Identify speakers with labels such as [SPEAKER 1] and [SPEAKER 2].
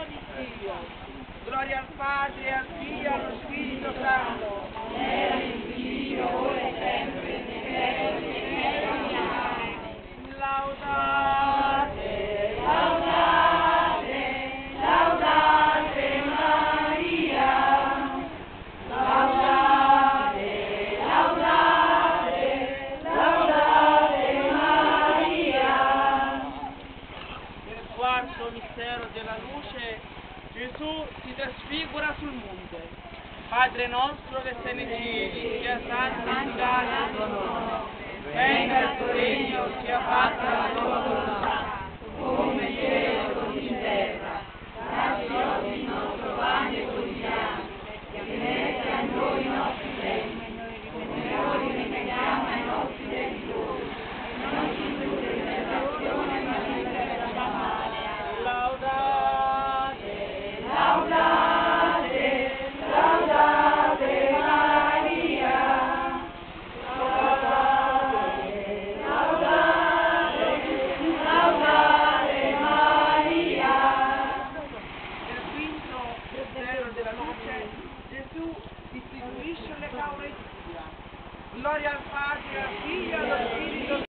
[SPEAKER 1] di Dio. Gloria al Padre, al Figlio e allo Spirito Santo.
[SPEAKER 2] Era in Dio, ora e sempre, nei secoli dei secoli. Amen.
[SPEAKER 1] Laudate,
[SPEAKER 2] Laudate, laudate Maria. Laudate, laudate, laudate Maria.
[SPEAKER 1] nel quarto mistero della luce, Gesù si trasfigura sul monte. Padre nostro che sei nei cieli, sia santificato il tuo nome. Venga il tuo regno, sia fatta la tua volontà,
[SPEAKER 2] Come in cielo così in terra. Dacci oggi il nostro pane quotidiano, e rimetti a noi i nostri debiti, come noi rimettiamo ai nostri debitori. Non ci indurre in tentazione, ma liberaci dal male.
[SPEAKER 1] laudate,
[SPEAKER 2] Laudate, laudate Maria. Laudate, laudate, laudate Maria.
[SPEAKER 1] nel quinto mistero della luce, Gesù istituisce l'Eucaristia. Gloria al Padre, al Figlio e allo Spirito